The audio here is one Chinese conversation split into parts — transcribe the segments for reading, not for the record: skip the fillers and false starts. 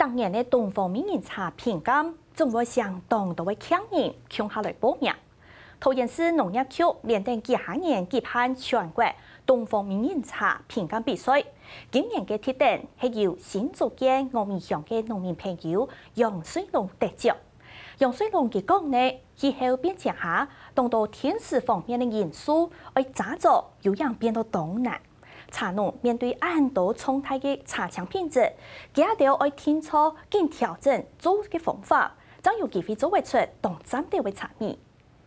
当年的东方美人茶评鉴，总会向当地的强人抢下来报名。桃园市农业局连同几下年举办全国东方美人茶评鉴比赛，今年嘅铁定係由新竹嘅峨眉鄉嘅農民朋友楊水龍得獎。楊水龍佢講呢，氣候變遷下，當到天時方面嘅因素，而早早有樣變到當難。茶農面對很多重大嘅茶廠品質，佢一定要天初經調整做嘅方法，將有機會做出當針對嘅茶味。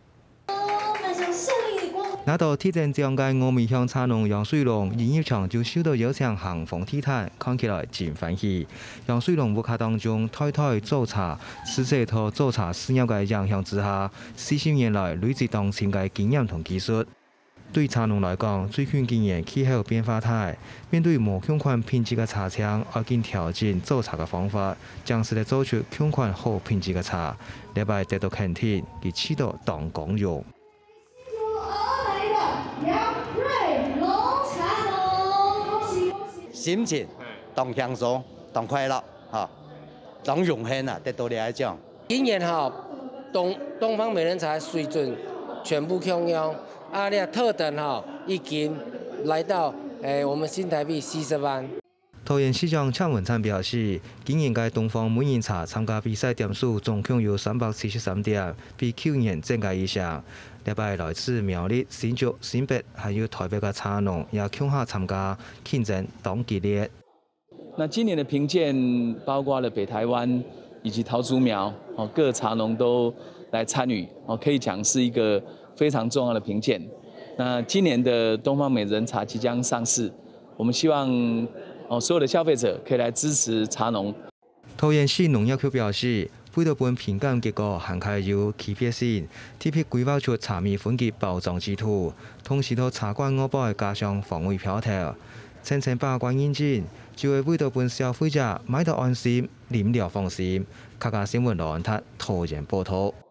拿到鐵證獎嘅峨眉鄉茶農楊水龍，一入場就受到邀請行訪體壇，看起來真歡喜。楊水龍活卡當中，台做茶、實際同做茶事業嘅影響之下，40年來累積當前嘅經驗同技術。對茶農來講，最近幾年氣候變化大，面對無相關品質嘅茶廠，要緊調整做茶嘅方法，將實力做出相關好品質嘅茶，禮拜得到肯定，佢取得當公用。 心情當輕鬆、當快樂，嚇，當榮幸啊！得到你一獎。 今年哈東方美人茶水準全部享用，啊，呢特等哈已經來到我們新台幣40萬。 桃園市長蔡文燦表示，今年嘅東方美人茶參加比賽點數總共有373點，比去年增加以上。禮拜來自苗栗、新竹、新北，還有台北嘅茶農也搶下參加，競爭當激烈。 那今年的評鑑包括了北台灣以及桃竹苗，各茶農都來參與，可以講是一個非常重要的評鑑。那今年的東方美人茶即將上市，我們希望所有的消費者可以來支持茶農。 桃園市農業局表示，每到本評鑑結果涵蓋有區別性，特別規劃出茶味分級包裝制度，同時到茶館外部加上防偽標條，層層把關認證，就會為到本消費者買到安心、飲料放心。客家新聞羅安達桃園報道。